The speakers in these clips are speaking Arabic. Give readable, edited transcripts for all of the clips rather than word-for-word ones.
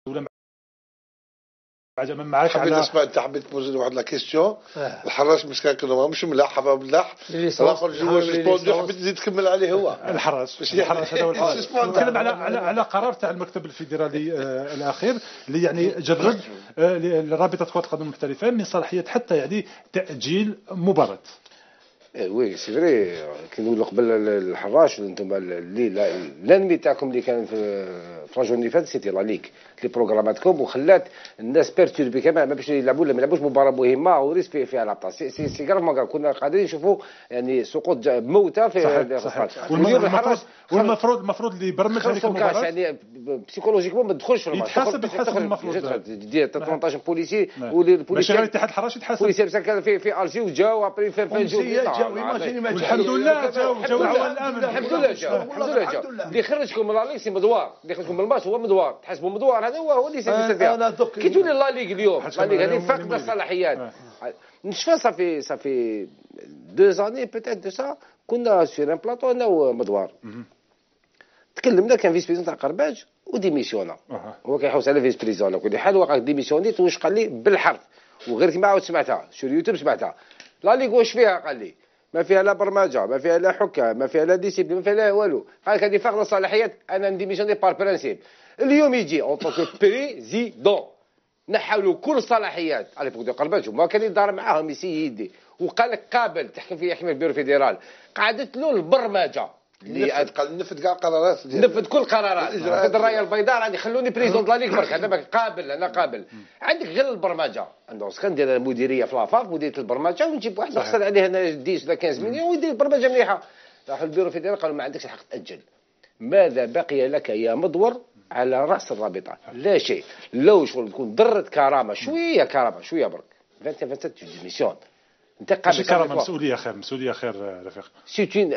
ولا ما معاك حبيت نسمع. انت حبيت تبوزي واحد لا كيستيون. الحراس مسكين كانوا مش ملاح حبا ملاح الاخر جوا سسبوندو. حبيت تزيد تكمل عليه هو الحراس هذا هو الحراس. نتكلم على قرار تاع المكتب الفيدرالي الاخير اللي يعني جرد لرابطه كره القدم المحترفه من صلاحيه حتى يعني تاجيل مباراه. وي سي فري كي نقولوا قبل الحراش انتم الانمي تاعكم اللي كان في لا جورني فات سيتي لا ليغ لي بروغراماتكم وخلات الناس بيرتوربي كمان ما باش يلعبوا ولا ما يلعبوش مباراه مهمه وريسك فيها الابطال. سي كراف ما كنا قادرين نشوفوا يعني سقوط موتى في صحيح. والمفروض اللي يبرمج هذيك المباراه يعني بسيكولوجيكمون ما تدخلش في الماتش. يتحاسب المفروض دير 18 بوليسي والبوليسي ماشي غير الاتحاد الحراشي يتحاسب. البوليسي كان في الجي وجاو ابري في والحمد لله جاو الامن. الحمد لله جاو اللي خرجكم من لا ليغ سي مدوار اللي خرجكم من الماتش هو مدوار. تحسبوا مدوار هذا هو اللي يسجل فيها. كي تولي لا ليغ اليوم لا ليغ هذه فاقده الصلاحيات. نشفى صافي 2 زاني بيتيت دو سا كنا سير ان بلاطو انا ومدوار تكلمنا. كان فيس بريزون تاع قرباج وديميسيونا هو كيحوس على فيس بريزون كل حال وقع ديميسيونيت. واش قال لي بالحرف وغير كيما عاود سمعتها شو اليوتيوب سمعتها لا ليغ واش فيها. قال لي ما فيها لا برمجه ما فيها لا حكام ما فيها لا ديسيبلين ما فيها لا والو. قال لك هذه فاقده صلاحيات. انا نديميسيوني بار برانسيب. اليوم يجي اون طونك بريزيدون نحاولوا كل الصلاحيات على فوق قرباج وما كان يدار معاهم يسيدي وقال لك قابل تحكم فيه يحمي البيرو فيدرال. قعدت له البرمجه اللي قال نفذ كاع قرارات نفذ كل قرارات. نفذ الرايه البيضاء غادي يخلوني بريزون لا ليغ برك. هذا قابل انا قابل. عندك غير البرمجه عندهم كندير المديريه في لافاف مديريه البرمجه ونجيب واحد نخسر عليه انا 10 ولا 15 مليون ويدير البرمجه مليحه. راحوا البيرو فيدرال قالوا ما عندكش الحق تاجل. ماذا بقي لك يا مدور على راس الرابطه؟ لا شيء. لو شغل تكون ضرت كرامه شويه برك 27 ديميسيون. انت قابل كرامه مسؤوليه خير رفيق. سيتين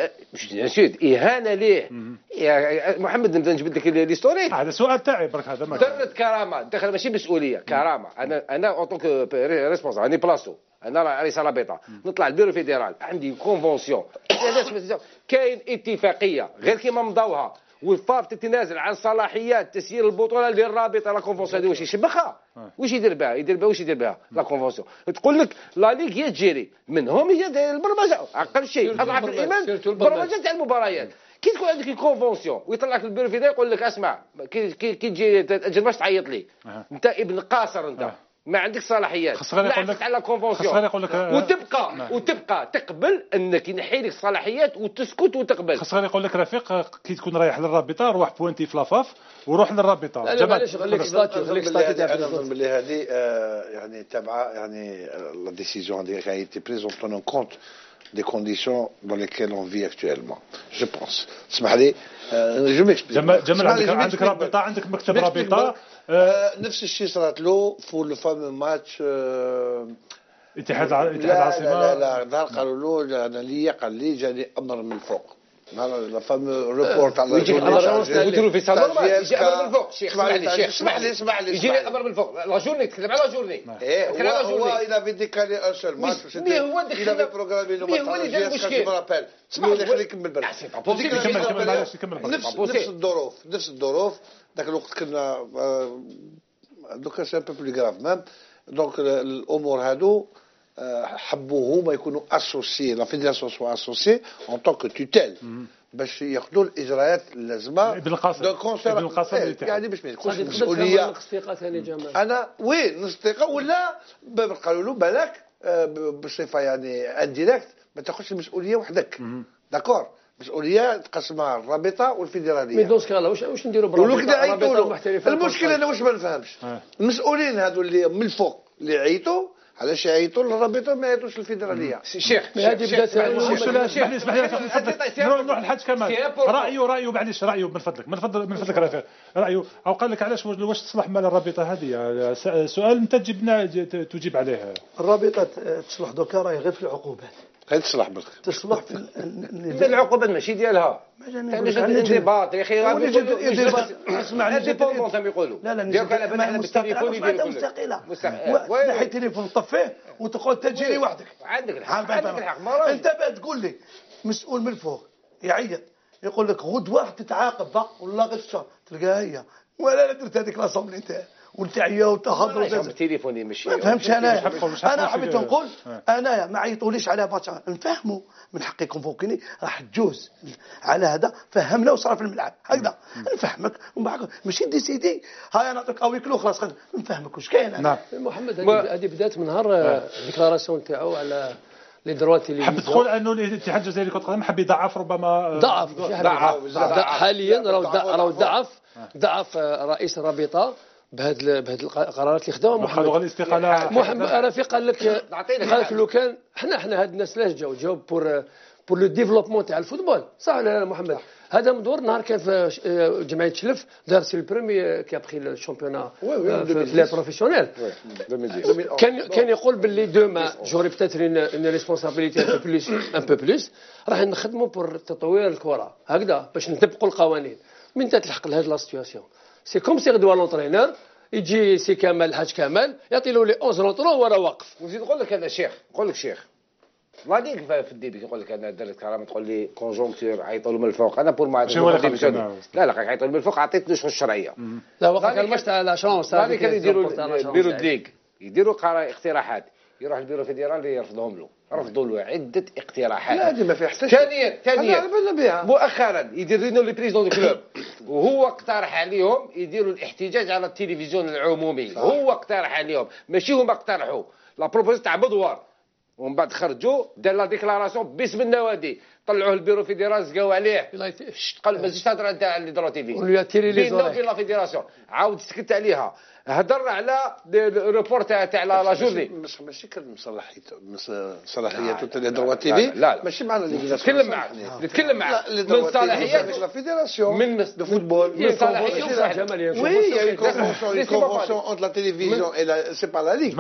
اهانه ليه يا محمد. نبدا نجبد لك ليستوريك. هذا سؤال تاعي برك. هذا ما ضرت كرامه دخل ماشي مسؤوليه كرامه. انا اونطونك ريسبونسابل راني بلاصو انا رئيس رابطه نطلع البيرو فيدرال عندي كونفونسيون كاين اتفاقيه غير كيما مضاوها والفاف تتنازل عن صلاحيات تسيير البطوله للرابطه. لا كونفونسيون هذه واش يشبخها واش يدير بها لا كونفونسيون تقول لك لا ليغ هي تجيري منهم هي البرمجه اقل شيء اضعف الايمان البرمجه تاع المباريات. كي تكون عندك الكونفونسيون ويطلع لك البيرو فيدرال يقول لك اسمع كي تجي تاجل باش تعيط لي انت ابن قاصر انت ما عندك صلاحيات. لا على كونفونسيون وتبقى تقبل انك ينحي لك الصلاحيات وتسكت وتقبل. خاص غير يقول لك رفيق كي تكون رايح للرابطه روح بوانتي في لافاف وروح للرابطه. لا معليش خليك ستاتي تاع انا نظن باللي هذه يعني تابعه يعني لا ديسيزيون اللي راهي بريز اون تونون كونت des conditions dans lesquelles on vit actuellement je pense. اسمح لي جو ميكسبليك. جمال عندك رابطه عندك مكتب رابطه نفس الشيء صارت له في لو فام ماتش اتحاد العاصمه. لا قالوا له انا ليا قال لي جاني امر من الفوق. لا فام ريبورت على يديروا في صالون يجي امر من الفوق. شيخ اسمح لي يجي امر من الفوق. لا جورني تكلم على جورني. هو الى في ديكالي ان سول ماتش مي هو دخل في بروغرامي لو ماتش جو مابيل. اسمح لي خليك نكمل بالك. نفس الظروف ذاك الوقت كنا دوكا سي ان بو بلو غراف ميم. دونك الامور هادو حبوا هما يكونوا اسوسي لا فيدراسيون سوا اسوسي اون طونك توتيل باش ياخذوا الاجراءات اللازمه. ابن القاسم يعني باش ما يكونش مسؤوليه. انا وين نصدقه ولا قالوا له بالك بصفه يعني انديريكت ما تاخذش المسؤوليه وحدك. داكور مسؤوليه تقسمها الرابطه والفيدراليه. مي دونس كالا واش نديروا بالرابطه المحترفه؟ المشكله انا واش ما نفهمش المسؤولين هذو اللي من الفوق اللي عيطوا علاش يعيطوا للرابطه ما يعيطوش للفيدراليه. شيخ هذه بدات اسمح لي نروح لحد كمال رايه معليش رايه من فضلك رفيق رايه او قال لك علاش واش تصلح مال الرابطه هذه. سؤال انت تجيب عليه. الرابطه تصلح دوكا راهي غير في العقوبات. غير تصلح برك تصلح في العقوبات ماشي ديالها. علاش انضباط يا اخي اسمع لي ديبوندون كما يقولوا. لا ديالك على بالك بالتليفون يدير مستقله. تحي التليفون طفيه وتقعد تجري وحدك. عندك الحق انت بقى تقول لي مسؤول من الفوق يعيط يقول لك غدوه تتعاقب ولا غير الشهر تلقاها هي ولا درت هذيك لاصومبلي نتاعها والتعيه وتهضروا بالتليفون ماشي ما فهمتش انا حبيت نقول انايا ما عيطوليش على ماتش نفهموا من حقي كونفوكيني راح تجوز على هذا فهمنا وصرا في الملعب هكذا نفهمك ومن بعد ماشي ديسيدي هاي انا نعطيك اويكلو خلاص نفهمك واش كاين. نعم محمد هذه بدات من نهار ديكلاراسيون تاعو على لي دروا تيليفزيون. حب تقول انه الاتحاد الجزائري لكرة القدم حب يضعف ربما ضعف حاليا راه ضعف رئيس الرابطه بهذه القرارات اللي خداوها محمد محمد رفيق قال لك لو كان حنا هاد الناس لاش جاو بور لو ديفلوبمون تاع الفوتبول صح ولا لا محمد؟ هذا مدور نهار كان في جمعيه شلف دار سي البروميي كي ابخي الشامبيونا في لي بروفيسيونيل كان يقول باللي دوما جوري بتاتر ان ريسبونسابيلتي ان بو بلوس راح نخدموا بور تطوير الكره هكذا باش نطبقوا القوانين من تلحق لهاد لا سيتوياسيون سي كوم سي غدوه لونطرينور يجي سي كمال الحاج كمال يعطي له لي 11 لونطرون وراه واقف. وزيد نقول لك انا شيخ نقول لك شيخ لا ليك في الديبي يقول لك انا درت كرامه تقول لي كونجونكتور عيطوا له من الفوق انا بور ما لا عيطوا له من الفوق عطيت له الشرعيه لا وقت الماتش تاع لا شونس هذيك كانوا يديروا بيرو ليغ يديروا اقتراحات يروح البيرو فيدرال يرفضهم له رفضوا له عده اقتراحات لا هذه ما فيها حتى ثانيا مؤخرا يدير لنا لي بريزيدون دو كلوب وهو اقترح عليهم يديروا الاحتجاج على التلفزيون العمومي صح. هو اقترح عليهم ماشي هما اقترحوا لا بروبوز تاع مدوار ومن بعد خرجوا دار لا ديكلاراسيون باسم النوادي طلعوه البيرو فيدرال زقاو عليه قال ما زيدش تهضر انت على اللي دروا تيفي بيننا وبين لا فيدراسيون عاود سكت عليها هضر على الريبور تاع لا جورني ماشي كان صلاحيته تاع دروا تيفي ماشي معنا اللي نتكلم معاه من صلاحيات لا فيدراسيون من الفوتبول من صلاحيات وي يا كونفونسيون اونت لا تيليفزيون اي سي با لا ليغ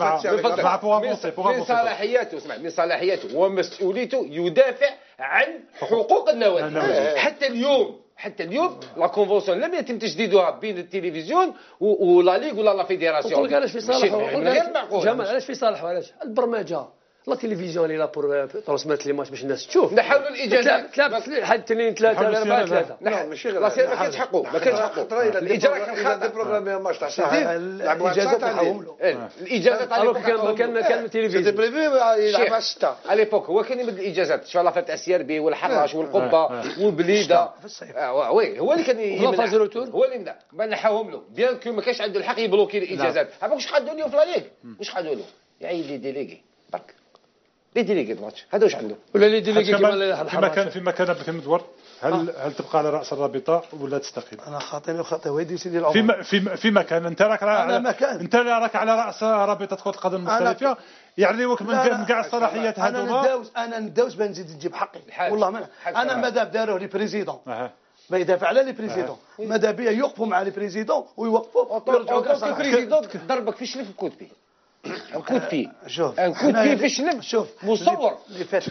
من صلاحياته اسمع من صلاحياته ومسؤوليته يدافع عن حقوق النوادي حتى اليوم لا كونفونسيون لم يتم تجديدها بين التلفزيون ولا ليغ ولا لا فيدراسيون. يقول لك علاش في صالح جمال علاش في صالح وعلاش البرمجه لا تلفزيون اللي لا بور ترسمات لي ماتش باش الناس تشوف نحاولوا الاجازات حد 2 3 4 3 لا ماشي غير ما كانش حقوق الاجراء كان خاطر بروغرام ماتش تاع سيتي لعبوا الاجازات تاعهم الاجازات كان تلفزيون سيتي بريفي يلعب 6 على ليبوك هو كان يمد الاجازات شو لا فات السيربي والحراش والقبه والبليده وي هو اللي كان يمنع هو اللي يمنع ما نحاهم له بيان كو ما كانش عنده الحق يبلوكي الاجازات عرفوا واش قادوا له في لا ليغ واش قادوا له يا لي ديليغي برك لي ديليغي ماتش هذا واش عنده ولا لي ديليغي في مكان ابن مدور هل تبقى على راس الرابطه ولا تستقيل؟ انا خاطئ ويدي سيدي العمر في مكان انت راك على راس رابطه كره القدم المختلفه يعريوك من كاع الصلاحيات هذوما انا ندوز بنزيد نجيب حقي والله ما انا مادام داروه لي بريزيدون ما يدافع على لي بريزيدون ماذا بيا يوقفوا مع لي بريزيدون ويوقفوا ويرجعوا البريزيدون ضربك في شلف كوتبي كوتبي شوف كوتبي في شلف شوف مصور اللي فات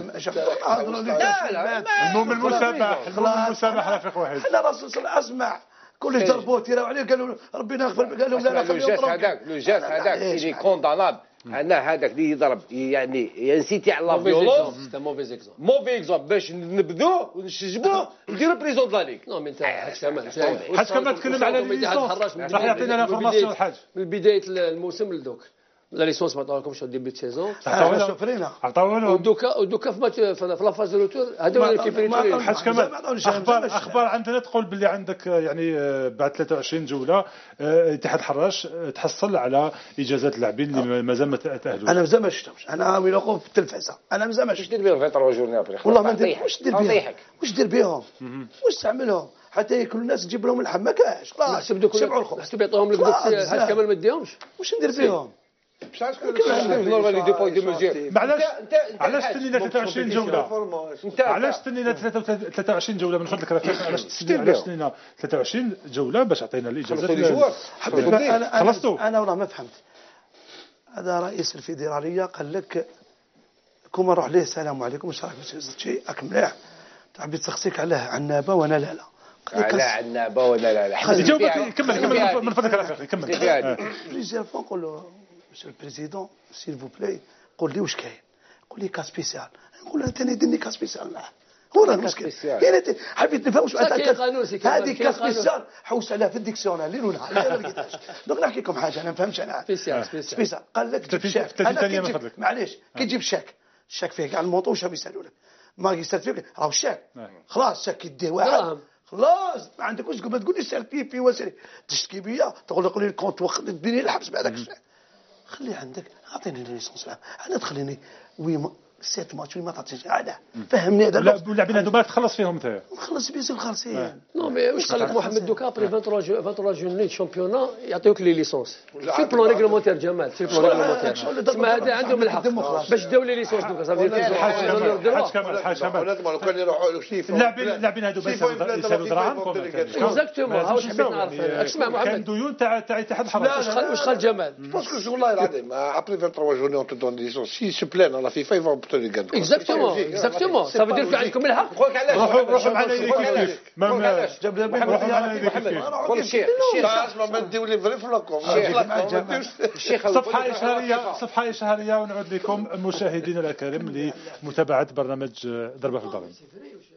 المهم المسامح رفيق واحد احنا راسل اسمع كل ضربوه تيراو عليه قالوا ربنا يغفر قال لهم لا لو جات هذاك اللي كونداناب انا هذاك اللي يضرب يعني ينسيتي على لا فيولونس موفي اكزومبل باش نبدو ونشجبوه نديرو بريزون د لا ليغ نو من تاع حاج كمال تكلم على الليسونس راح يعطينا الانفورماسيون الحاج من بدايه الموسم لدوك لا ليسونس ما عطاوكمش ديبي دو سيزون عطاونا ودوكا في لا فاز روتور هذا اللي كيفريتو حاج كمال اخبار عندنا تقول باللي عندك يعني بعد 23 جوله اتحاد حراش تحصل على اجازات اللاعبين اللي مازال ما تاهلوش. انا مازال ما شفتهمش انا وين نقول في التلفزه انا مازال ما شفت دير بهم في 3 جورني ابري والله ما ندير واش دير بهم واش تعملهم حتى ياكلوا الناس تجيب لهم اللحم ما كاش خلاص سبعوا الخبز حسب يعطوهم لك حاج كمال ما ديهمش واش ندير بهم علاش تنينا 23 جوله علاش تنينا 23 جوله من فضلك رفيق علاش تنينا 23 جوله باش عطينا الاجازات خلصتوا انا والله ما فهمت هذا رئيس الفيدراليه قال لك كون نروح ليه السلام عليكم واش راك شيء راك مليح تحب تسقسيك على عنابه وانا لا على عنابه وانا لا جاوبك كمل من فضلك رفيق كمل بليزيور فوا نقول له مسيو البريزيدون سيل فو بلاي قول لي واش كاين قول لي كا سبيسيال نقول له ثاني ديرني كا سبيسيال معاه هنا المشكل. يعني حبيت نفهم شو هذه كاس سبيسيال حوس عليها في الديكسيونال الليل ونهار ما لقيتهاش. دوك نحكي لكم حاجه انا ما فهمتش انا. سبيسيال قال لك تجيب شاك. انا معليش كي تجيب شاك الشاك فيه كاع الموطو واش يسالوا لك ماجستير فيه راهو الشاك خلاص شاك يديه واحد خلاص ما عندك واش ما تقول لي سالتي في وسري تشتكي بيا تقول لي الكونت واخد الدنيا الحبس بعدك الشاك خلي عندك اعطيني ليسونس انا تخليني سيت ماتش ما تعطيش عاده فهمني هذا اللاعبين هذو ما تخلص فيهم انت نخلص بيزو خالصين نو مي واش قال لك محمد دوكا ابري 23 جون شامبيونا يعطيوك لي ليسونس في بلون ريغلومونتير جمال في بلون ريغلومونتير تسمى هذا عندهم الحق باش داو لي ليسونس دوكا صافي حاج كان يروحوا اللاعبين هذو يسالوا دراهم اكزاكتومون ها واش حبيت نعرف اسمع محمد كان ديون تاع اتحاد الحرس واش قال جمال باسكو والله العظيم ابري 23 جون اون تدون ليسونس سي سو بلان على فيفا يفون اكزاكتومون صافي دير في عندكم الحق خوك علاش روحوا معنا جاب لنا قول الشيخ ما نديو لي فري فلوكم الشيخ صفحه اشهاريه ونعود لكم مشاهدينا الكرام لمتابعه برنامج ضربه في البرامج.